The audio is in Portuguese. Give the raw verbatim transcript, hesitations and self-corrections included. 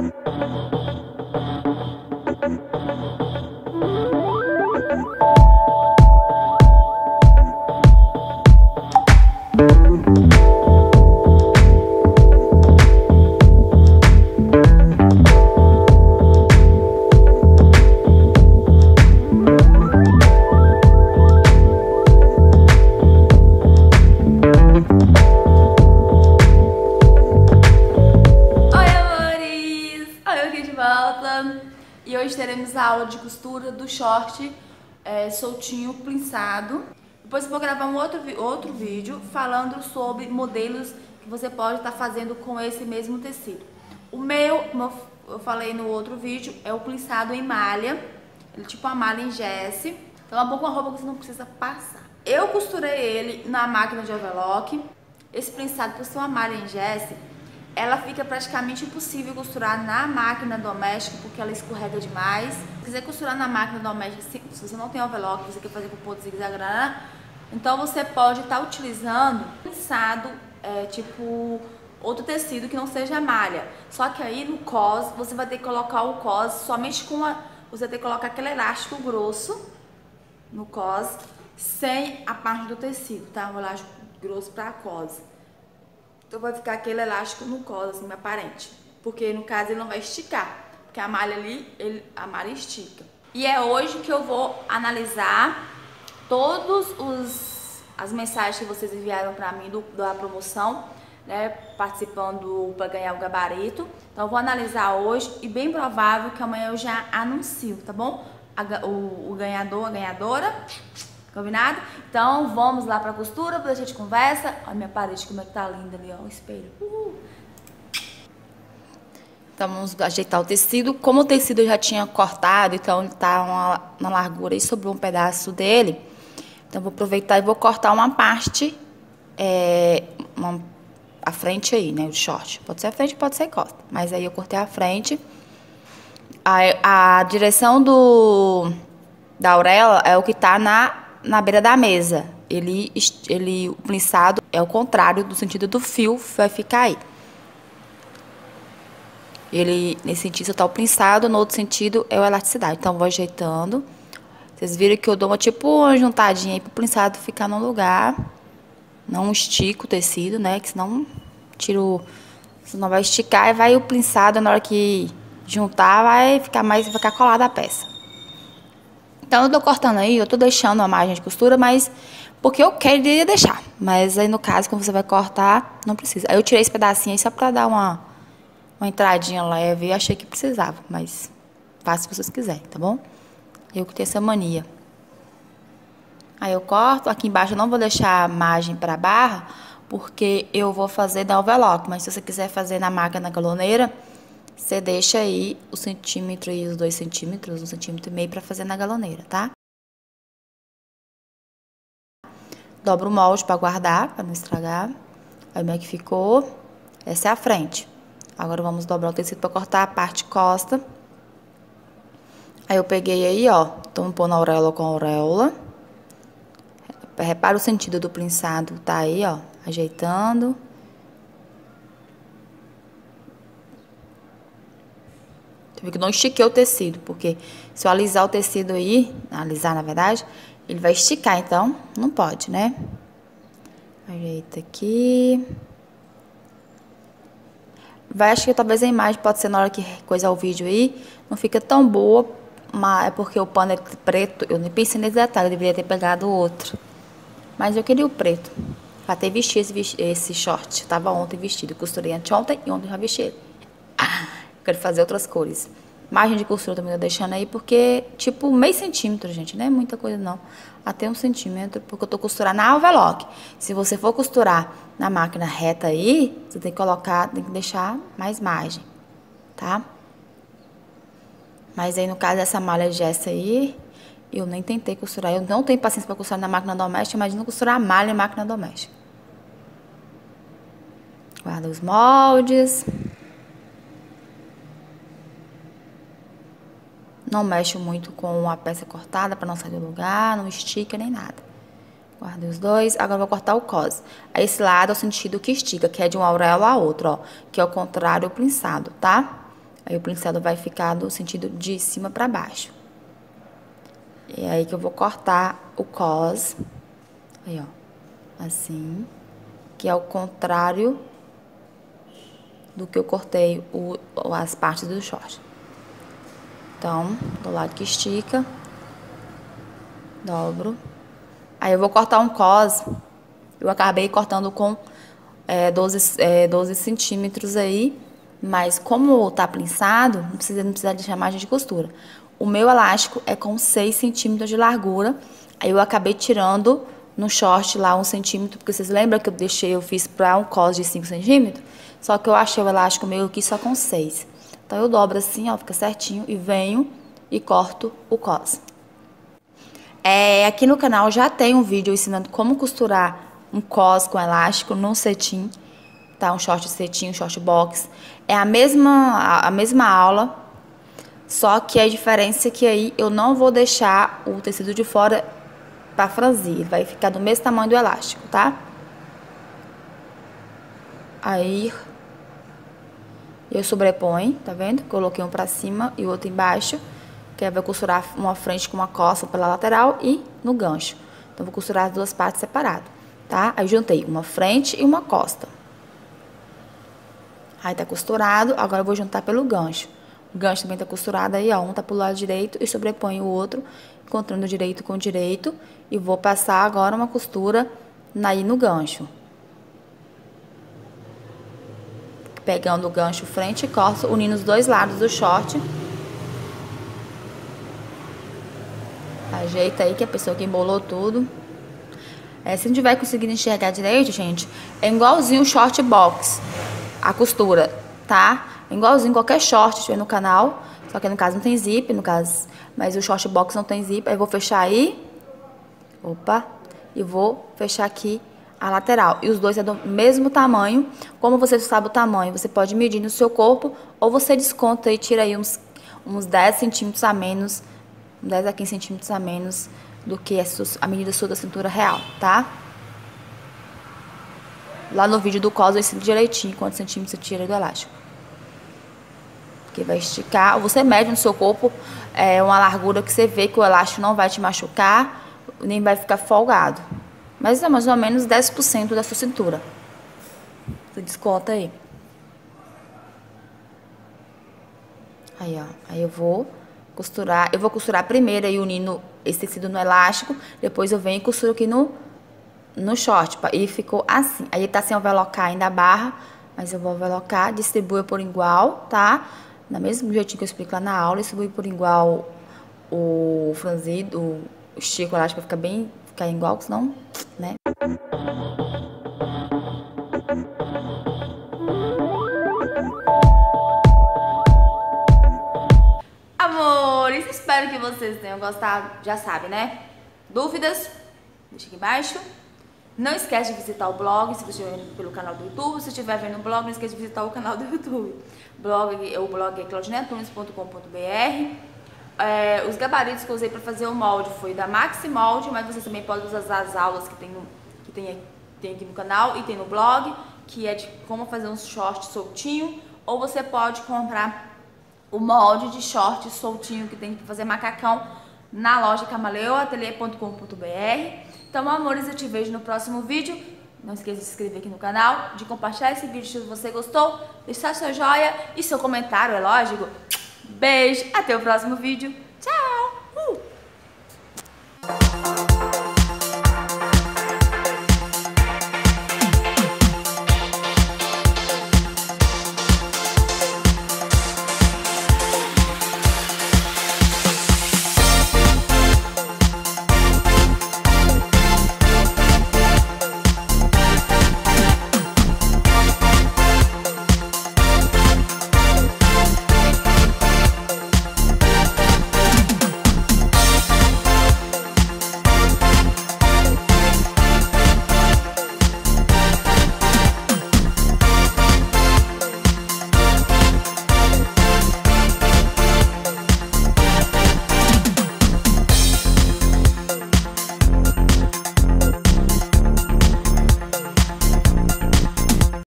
E hoje teremos a aula de costura do short é, soltinho, plinçado. Depois eu vou gravar um outro, outro vídeo falando sobre modelos que você pode estar fazendo com esse mesmo tecido. O meu, como eu falei no outro vídeo, é o plinçado em malha. Ele é tipo uma malha em gesso. Então é uma roupa que você não precisa passar. Eu costurei ele na máquina de overlock. Esse plinçado, por ser uma malha em gesso, ela fica praticamente impossível costurar na máquina doméstica, porque ela escorrega demais. Se quiser costurar na máquina doméstica, se, se você não tem overlock, você quer fazer com ponto zigue-zague, então você pode estar utilizando plinçado, é, tipo outro tecido que não seja malha. Só que aí no cos, você vai ter que colocar o cos somente com a... Você vai ter que colocar aquele elástico grosso no cos, sem a parte do tecido, tá? Um elástico grosso para cos. Então vai ficar aquele elástico no colo, assim, aparente. Porque no caso ele não vai esticar. Porque a malha ali, ele, a malha estica. E é hoje que eu vou analisar todos os as mensagens que vocês enviaram pra mim do, da promoção, né? Participando para ganhar o gabarito. Então eu vou analisar hoje e bem provável que amanhã eu já anuncio, tá bom? A, o, o ganhador, a ganhadora. Combinado? Então vamos lá pra costura, depois a gente conversa. Olha a minha parede como é que tá linda ali, ó, o espelho. Uhul. Então vamos ajeitar o tecido. Como o tecido eu já tinha cortado, então ele tá uma, na largura e sobrou um pedaço dele. Então vou aproveitar e vou cortar uma parte, é, uma, a frente aí, né, o short. Pode ser a frente, pode ser a costa. Mas aí eu cortei a frente. A, a direção do, da auréola é o que tá na... na beira da mesa. Ele, ele, o plinçado é o contrário do sentido do fio, vai ficar aí. Ele, nesse sentido, está o plinçado, no outro sentido é a elasticidade. Então, vou ajeitando. Vocês viram que eu dou uma, tipo, uma juntadinha aí pro plinçado ficar no lugar. Não estico o tecido, né? Que senão tiro, senão vai esticar e vai o plinçado, na hora que juntar, vai ficar mais, vai ficar colada a peça. Então, eu tô cortando aí, eu tô deixando a margem de costura, mas porque eu queria deixar. Mas aí, no caso, quando você vai cortar, não precisa. Aí eu tirei esse pedacinho aí só pra dar uma, uma entradinha leve. Eu achei que precisava, mas faça se vocês quiserem, tá bom? Eu que tenho essa mania. Aí eu corto. Aqui embaixo eu não vou deixar a margem pra barra, porque eu vou fazer na overlock. Mas se você quiser fazer na máquina na galoneira, você deixa aí o centímetro e os dois centímetros, um centímetro e meio pra fazer na galoneira, tá? Dobra o molde pra guardar, pra não estragar. Aí como é que ficou? Essa é a frente. Agora vamos dobrar o tecido pra cortar a parte costa. Aí eu peguei aí, ó, tô pondo a auréola com a auréola. Repara o sentido do plinçado, tá aí, ó, ajeitando. Que não estiquei o tecido, porque se eu alisar o tecido aí, alisar na verdade, ele vai esticar, então não pode, né? Ajeita aqui. Vai, acho que talvez a imagem pode ser na hora que coisar o vídeo aí, não fica tão boa, mas é porque o pano é preto, eu nem pensei nesse detalhe, eu deveria ter pegado o outro. Mas eu queria o preto, pra ter vestido esse, esse short, tava ontem vestido, costurei anteontem e ontem já vesti ele. Ah, quero fazer outras cores. Margem de costura também tô deixando aí, porque, tipo, meio centímetro, gente, não é muita coisa não. Até um centímetro, porque eu tô costurando na overlock. Se você for costurar na máquina reta aí, você tem que colocar, tem que deixar mais margem, tá? Mas aí, no caso dessa malha gesso aí, eu nem tentei costurar. Eu não tenho paciência pra costurar na máquina doméstica, imagina costurar a malha em máquina doméstica. Guarda os moldes. Não mexo muito com a peça cortada para não sair do lugar, não estica nem nada. Guardei os dois. Agora eu vou cortar o cos. Aí esse lado é o sentido que estica, que é de uma auréola a outra, ó. Que é o contrário, o plinçado, tá? Aí o plinçado vai ficar no sentido de cima pra baixo. E aí que eu vou cortar o cos. Aí, ó. Assim. Que é o contrário do que eu cortei o, as partes do short. Então, do lado que estica. Dobro. Aí eu vou cortar um cos. Eu acabei cortando com é, doze, é, doze centímetros aí. Mas como tá plinçado, não precisa, não precisa deixar margem de costura. O meu elástico é com seis centímetros de largura. Aí eu acabei tirando no short lá um centímetro, porque vocês lembram que eu deixei, eu fiz pra um cos de cinco centímetros? Só que eu achei o elástico meio aqui só com seis. Então eu dobro assim, ó, fica certinho, e venho e corto o cos. É, aqui no canal já tem um vídeo ensinando como costurar um cos com elástico no cetim, tá? Um short cetim, um short box. É a mesma, a mesma aula, só que a diferença é que aí eu não vou deixar o tecido de fora pra franzir, ele vai ficar do mesmo tamanho do elástico, tá? Aí eu sobreponho, tá vendo? Coloquei um pra cima e o outro embaixo, que aí vai costurar uma frente com uma costa pela lateral e no gancho. Então vou costurar as duas partes separadas, tá? Aí juntei uma frente e uma costa. Aí tá costurado, agora eu vou juntar pelo gancho. O gancho também tá costurado aí, ó, um tá pro lado direito e sobreponho o outro, encontrando o direito com o direito. E vou passar agora uma costura aí no gancho. Pegando o gancho frente e costa, unindo os dois lados do short. Ajeita aí que a pessoa que embolou tudo. É, se não tiver conseguindo enxergar direito, gente, é igualzinho o short box. A costura, tá? É igualzinho qualquer short que tiver no canal. Só que no caso não tem zip, no caso. Mas o short box não tem zip. Aí eu vou fechar aí. Opa. E vou fechar aqui a lateral. E os dois é do mesmo tamanho. Como você sabe o tamanho, você pode medir no seu corpo. Ou você desconta e tira aí uns, uns dez centímetros a menos. dez a quinze centímetros a menos do que a medida sua da cintura real, tá? Lá no vídeo do cos eu ensino direitinho quantos centímetros você tira do elástico. Porque vai esticar. Você mede no seu corpo é, uma largura que você vê que o elástico não vai te machucar, nem vai ficar folgado. Mas é mais ou menos dez por cento da sua cintura. Você desconta aí. Aí, ó. Aí eu vou costurar. Eu vou costurar primeiro aí unindo esse tecido no elástico. Depois eu venho e costuro aqui no... no short, e ficou assim. Aí tá sem overlocar ainda a barra, mas eu vou overlocar, distribuo por igual, tá? Do mesmo jeitinho que eu explico lá na aula, distribuo por igual o franzido, o estico elástico vai ficar bem, ficar igual, senão, né? Amores, espero que vocês tenham gostado, já sabe, né? Dúvidas? Deixa aqui embaixo. Não esquece de visitar o blog, se você estiver vendo pelo canal do YouTube. Se estiver vendo o blog, não esquece de visitar o canal do YouTube. Blog, o blog é claudinete tunes ponto com ponto br. É, os gabaritos que eu usei para fazer o molde foi da Maxi Molde, mas você também pode usar as aulas que tem, no, que tem, tem aqui no canal e tem no blog, que é de como fazer um short soltinho. Ou você pode comprar o molde de short soltinho que tem que fazer macacão na loja camaleão ateliê ponto com ponto br. Então, amores, eu te vejo no próximo vídeo. Não esqueça de se inscrever aqui no canal, de compartilhar esse vídeo se você gostou, deixar sua joia e seu comentário, é lógico. Beijo, até o próximo vídeo.